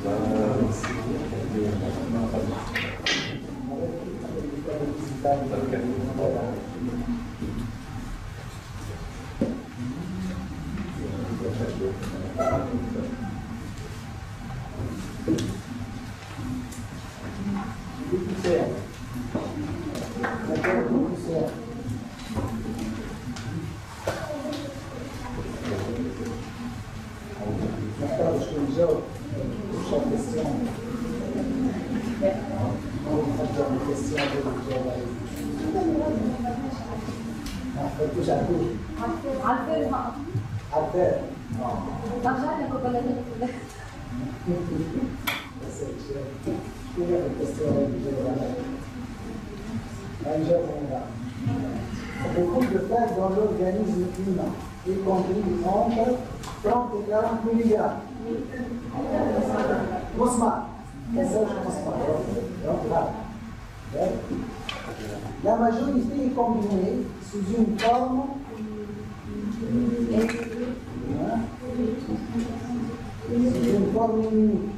Beaucoup de fer dans l'organisme humain, y compris entre 30 et 40 mg. Mosma. La majorité est combinée sous une forme unique.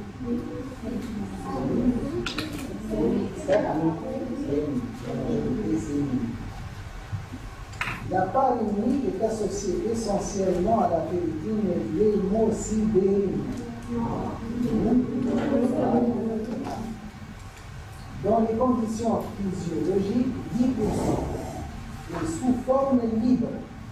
La part unique est associée essentiellement à la ferritine et l'hémocidérine. Dans les conditions physiologiques, 10% est sous forme libre.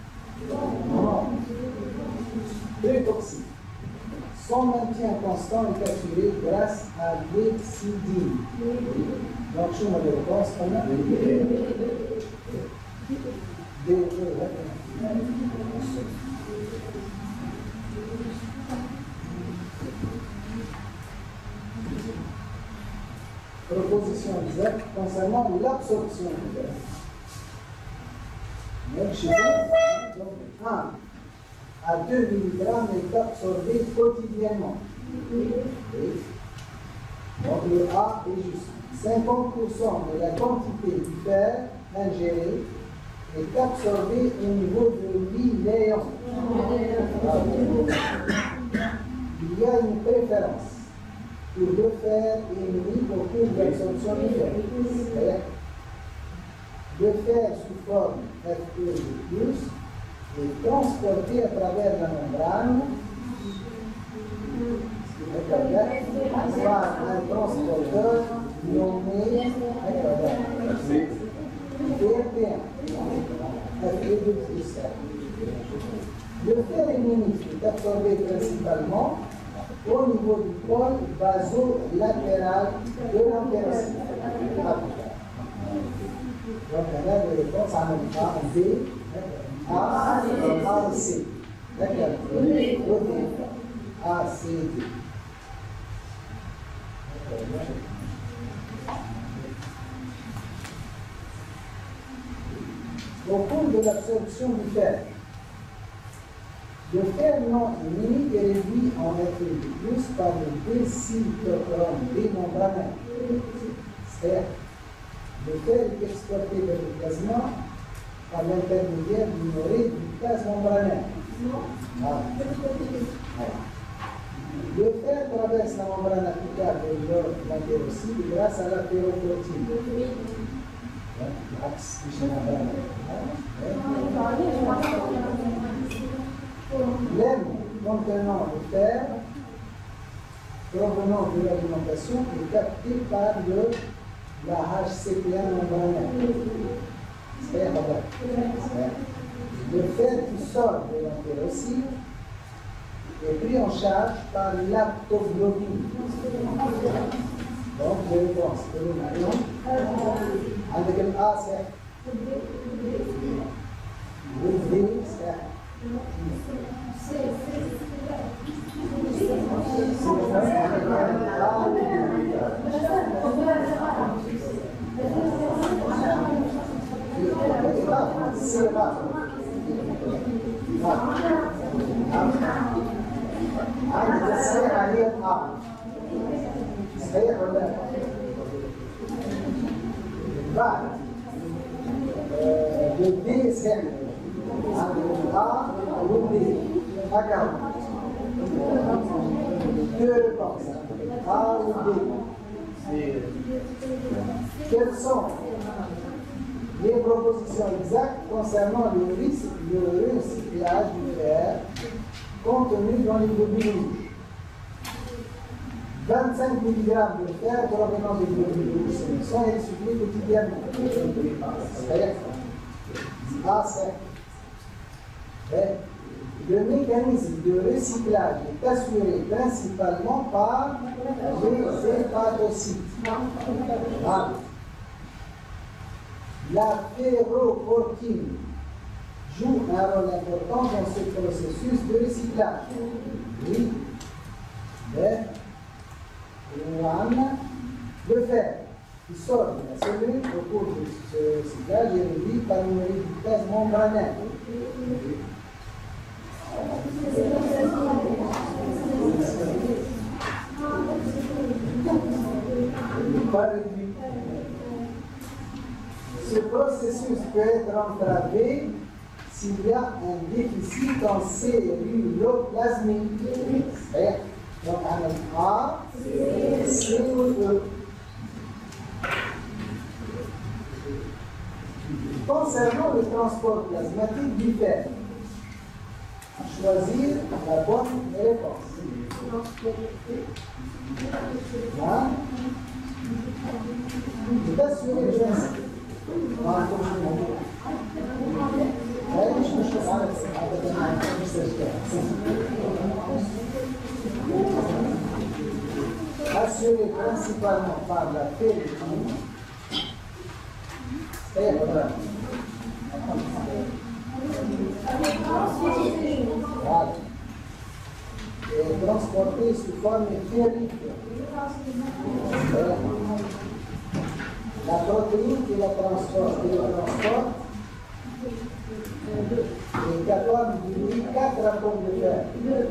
Très toxique. Son maintien constant est assuré grâce à l'exidine. Donc, je me réponse qu'on a proposition exacte concernant l'absorption du fer. Donc, chez vous, 1 à 2 mg est absorbé quotidiennement. Donc, le A est juste. 50% de la quantité du fer ingéré est absorbé au niveau de l'iléon. Il y a une préférence pour le fer ennemi au cours de l'absorption du fer. Le fer sous forme Fe+, est transporté à travers la membrane par un transporteur nommé FE2+. Le fer héminique est absorbé principalement au niveau du pôle vasolatéral de l'entérocyte. Donc, on a des réponses en A, B, A, C. D'accord. A, C, D. Au cours de l'absorption du fer, le fer non héminique est réduit en Fe2+ par le décytochrome démembrané. C'est-à-dire, le fer est exporté vers le plasma par l'intermédiaire d'une urée du plasma membranaire. Le fer traverse la membrane apicale de l'entérocyte grâce à la ferroportine. L'axe du membranaire. L'aine contenant le fer provenant de l'alimentation est capté par la HCP1 membranaire. Le fer qui sort de l'entérocyte est pris en charge par l'aptoglobine. Donc, je réponse que nous avons avec le A, c'est le D, c'est le D, c'est le A ou le D. D'accord. Deux réponses. A ou B. Quelles sont les propositions exactes concernant le recyclage du fer contenu dans les globules rouges? 25 mg de fer provenant des globules rouges sont recyclés quotidiennement. A5. Le mécanisme de recyclage est assuré principalement par les hépatocytes. La ferroportine joue un rôle important dans ce processus de recyclage. Oui. Le fer qui sort de la cellule au cours de ce recyclage est réduit par une réductase membranaire. Ce processus peut être entravé s'il y a un déficit en celluloplasmie. Donc, on a A, C ou E. Concernant le transport plasmatique du fer, choisir la bonne réponse. Là, d'assurer le principe. Assuré principalement par la ferritine, et voilà. Et transporté sous forme ferrique. La protéine qui la transporte, est capable de brûler 4 atomes de fer.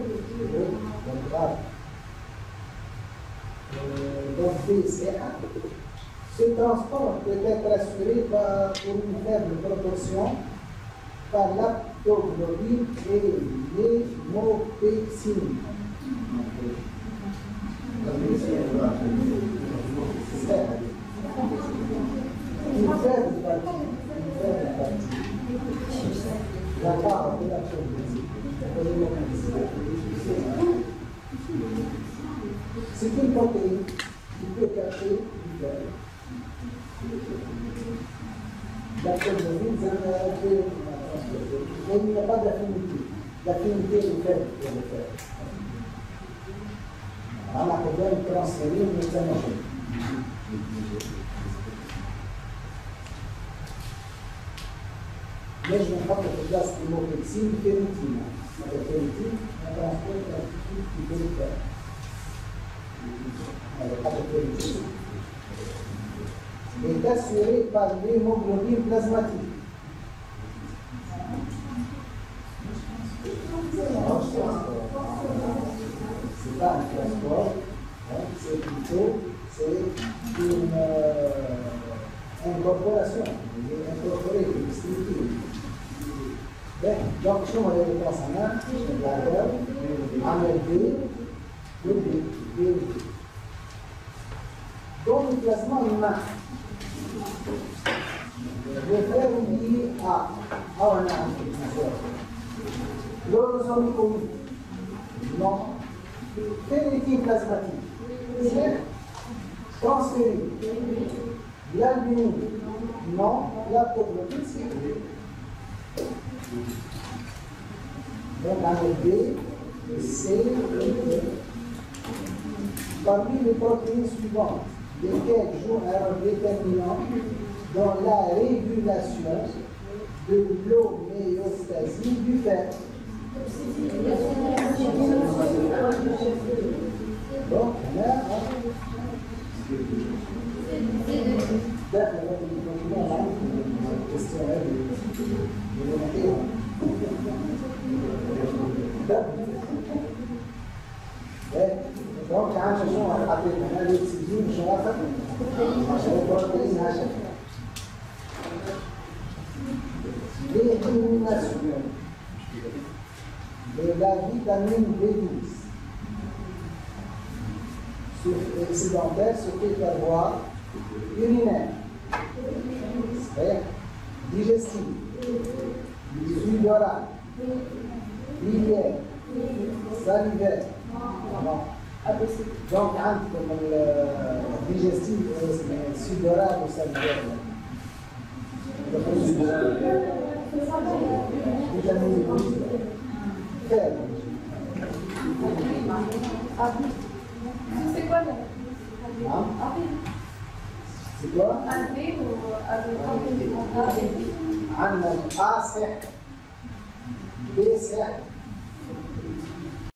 Donc B, c'est 1. Ce transport peut être assuré pour une faible proportion par l'aptoglobine et l'hémopexine. Une faible partie. La part de l'aptoglobine. C'est une protéine qui peut cacher du fer. L'aptoglobine, mais il n'y a pas d'affinité. L'affinité est faible pour le fer. On a besoin de transférer une méthanologie. Mais je ne veux pas que je place l'hémopexine ferritine. La ferritine, on transporte l'altitude qui peut le faire. Elle n'a pas de ferritine. Est assurée par l'hémoglobine plasmatique. C'est pas un transport, c'est plutôt une incorporation. Il est incorporé, il est distribué. Donc, si on a les réponses en main, en LB, B. Dans le classement humain, le fer est lié à on a un l'orosomie commune. Non. Ferritine plasmatique. C'est transféré. L'albumine. Non. L'aptoglobine, c'est oui. Donc, on B, C, E. Parmi les protéines suivantes, lesquelles jouent un rôle déterminant dans la régulation de l'homéostasie du fer. Donc, on a donc, quand je joue à la l'oxygène, je vais faire l'élimination de la vitamine B12 excédentaire se fait par voie urinaire. C'est digestive, sudorale, biliaire, salivaire. Donc, عندكم الديجستيف سودورال وساليفير. C'est quoi le C'est quoi? Un B ou un B? عندنا A ساحل، B ساحل،